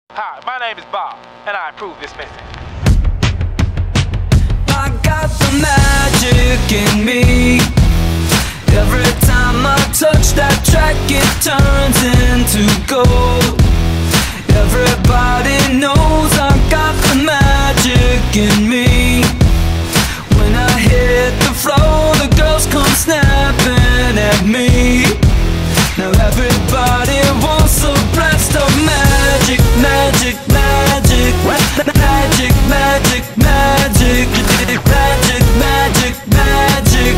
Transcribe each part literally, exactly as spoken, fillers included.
Hi, my name is Bob, and I approve this message. I got the magic in me. Every time I touch that track, it turns into gold. Everybody knows I got the magic in me. When I hit the floor, the girls come snapping at me. Now everybody wants a blast of magic, magic, magic, magic, magic, magic, magic, magic, magic,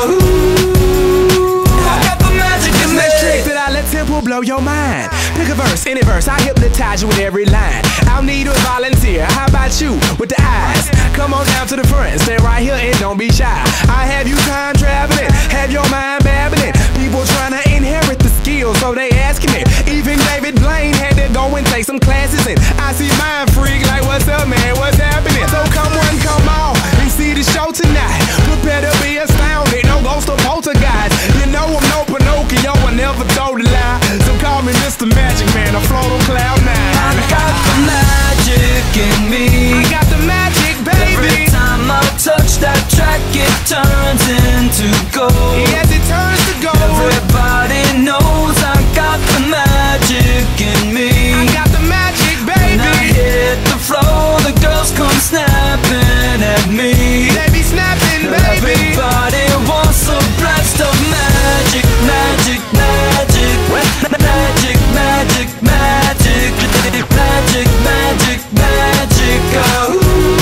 oh. I got the magic in me. Trick that I let simple blow your mind. Pick a verse, any verse, I hypnotize you with every line. I'll need a volunteer, how about you with the eyes? Come on down to the front, stay right here and don't be shy. I have you time traveling, have your mind babbling. People trying to inherit the skills, so they asking it. Even David Blaine had to go and take some classes in. I see mind freak like, what's up man, what's happening? So come on, come on, and see the show tonight. Prepare to be astounded, no ghost or poltergeist. You know I'm no Pinocchio, I never told a lie. So call me Mister Magic Man, I float on cloud nine. I got the magic in me. I got the magic, baby. Every time I touch that track, it turns into gold. Yes, it turns to gold. Everybody knows I got the magic in me. I got the magic, baby. When I hit the floor, the girls come snapping at me. They be snapping, baby. Everybody wants a blast of magic, magic, magic, magic, magic, magic, magic, magic, magic, oh.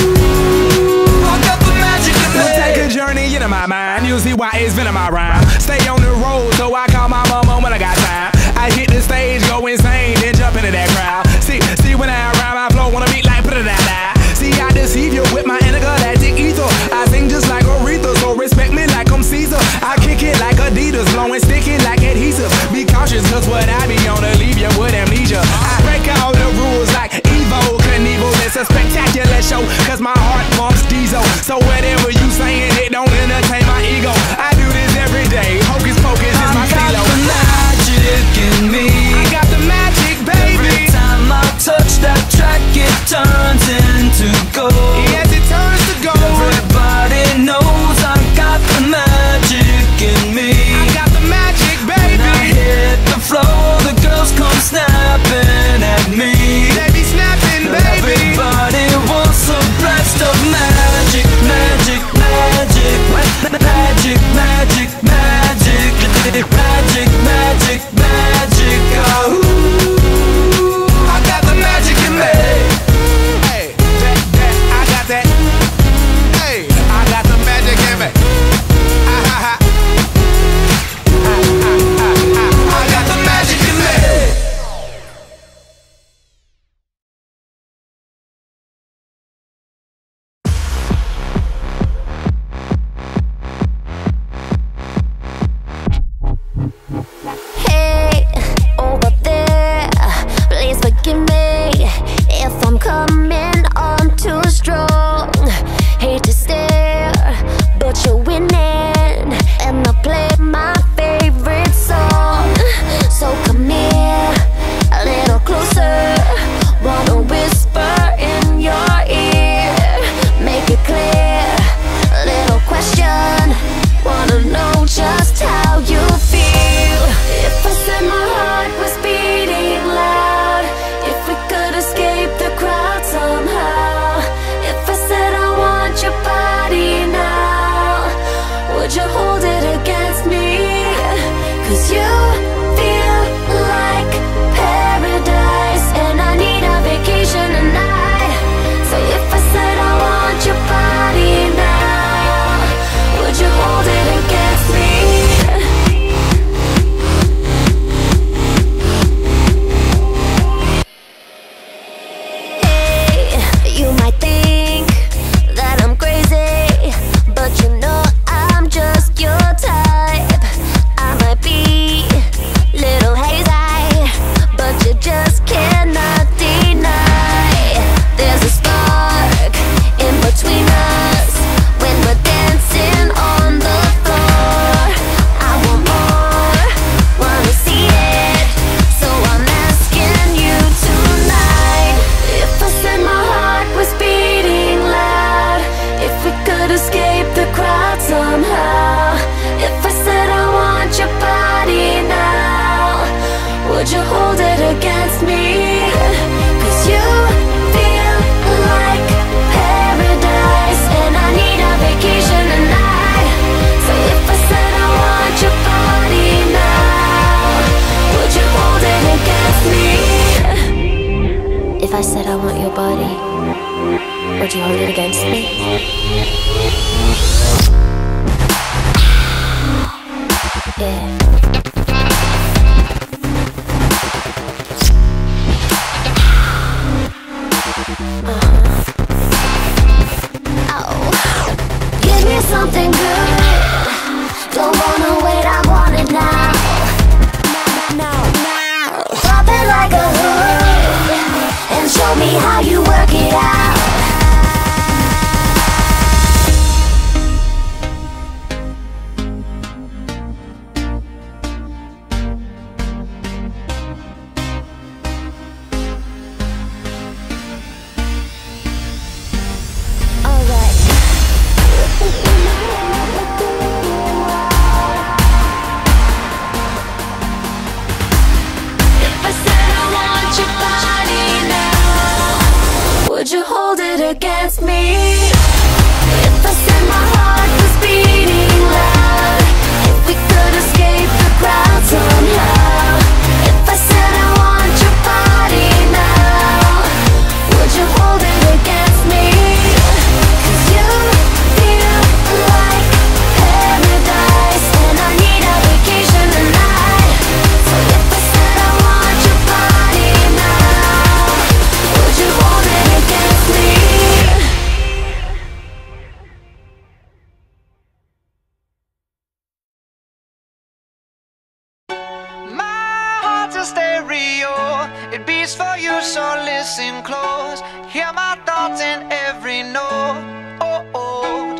I got the magic in me. We'll take a journey into my mind. You'll see why it's been in my rhyme. Stay on the road, so I call my mama when I got time. I hit the stage, go insane, then jump into that crowd. See, see when I rhyme, I flow on a beat like put-a-da-da. See, I deceive you with my intergalactic ether. I sing just like Aretha, so respect me like I'm Caesar. I kick it like Adidas, blowing sticky like adhesive. Be cautious, cause what I be on to leave you with amnesia. I break all the rules like Evo Knievel. It's a spectacular show, cause my heart pumps diesel. So whatever you saying, it don't entertain my ego. I do this every day, hocus pocus is my I got stilo. the magic in me. I got the magic, baby. Every time I touch that track, it turns into gold. Yes, it turns to gold. Everybody knows I got the magic in me. I got the magic, baby. When I hit the floor, the girls come snapping at me. They be snapping, baby. Everybody wants a blast of magic, magic, magic, magic, magic, magic, magic, magic, magic, oh. I got the magic in me. Hey, that, that, I got that. Hey, I got the magic in me. Ah, ha, ha. Ah, ah, ah, ah. I got the magic in me. Hey, over there, please forgive me if I'm coming on too strong. Hate to stare, but you're winning, and I play my favorite song. So come here, a little closer. Wanna whisper in your ear, make it clear. Little question, wanna know just how you feel. If I said my heart was beating loud, if we could escape the crowd somehow, if I said I want your body now, would you hold it against me? Cause you feel like paradise, and I need a vacation tonight. So if I said I want your body now, would you hold it against me? You might think that I'm crazy, but you know I'm just your type. I might be hold it against me? Cause you feel like paradise, and I need a vacation tonight. So if I said I want your body now, would you hold it against me? If I said I want your body, would you hold it against me? Yeah. Something good, don't wanna wait, I want it now. Now, now, now. Drop it like a hood and show me how you work it out. Would you hold it against me? If I said my heart was beating loud, if we could escape the crowd somehow, if I said I want your body now, would you hold it against me? Cause you feel like paradise, and I need a vacation tonight. So if I said I want your body now, would you hold it against me? My heart's a stereo, it beats for you, so listen close. Hear my thoughts in every note. Oh, oh.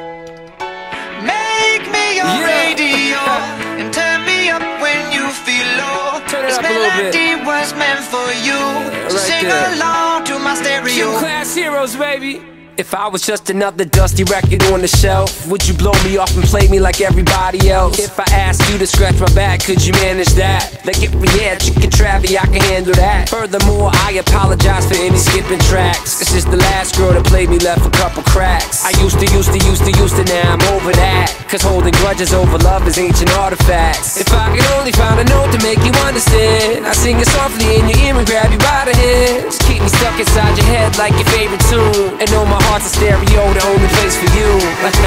Make me your Yeah. radio and turn me up when you feel low. Turn it This up a little bit. melody was meant for you, so right sing there. along to my stereo. Two class heroes, baby. If I was just another dusty record on the shelf, would you blow me off and play me like everybody else? If I asked you to scratch my back, could you manage that? Like if we had chicken travy, I can handle that. Furthermore, I apologize for any skipping tracks. It's just the last girl that played me left a couple cracks. I used to, used to, used to, used to, now I'm over that. Cause holding grudges over love is ancient artifacts. If I could only find a note to make you understand, I sing it softly in your ear and grab you by the hands. Keep me stuck inside your head like your favorite tune, and know my heart's a stereo, the only place for you.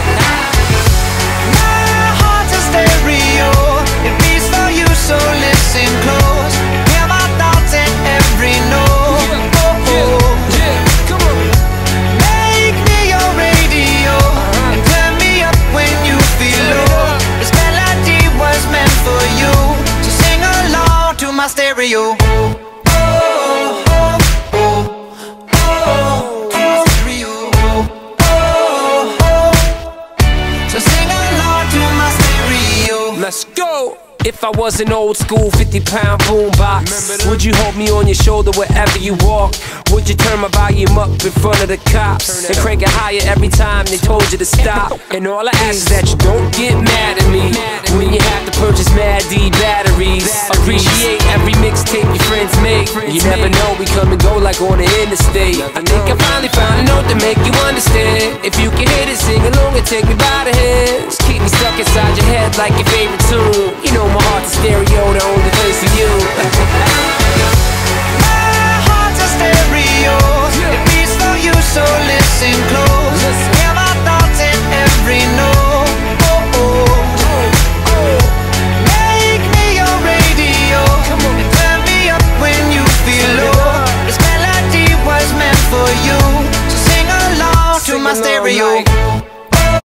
My heart's a stereo, it beats for you, so listen close. Hear my thoughts in every note. Yeah, Oh, oh. yeah, come on. Make me your radio and turn me up when you feel low. This melody was meant for you, so sing along to my stereo. Oh, oh, oh, oh, oh, to my stereo. Oh, oh, so sing along to my stereo. Let's go! If I was an old school fifty pound boombox, would you hold me on your shoulder wherever you walk? Would you turn my volume up in front of the cops and crank it higher every time they told you to stop? And all I ask is that you don't get mad at me when you have to purchase Mad D batteries. Appreciate every mixtape your friends make. You never know, we come and go like on the interstate. I think I finally found a note to make you understand. If you can hit it, sing along and take me by the hands. Keep me stuck inside your head like your favorite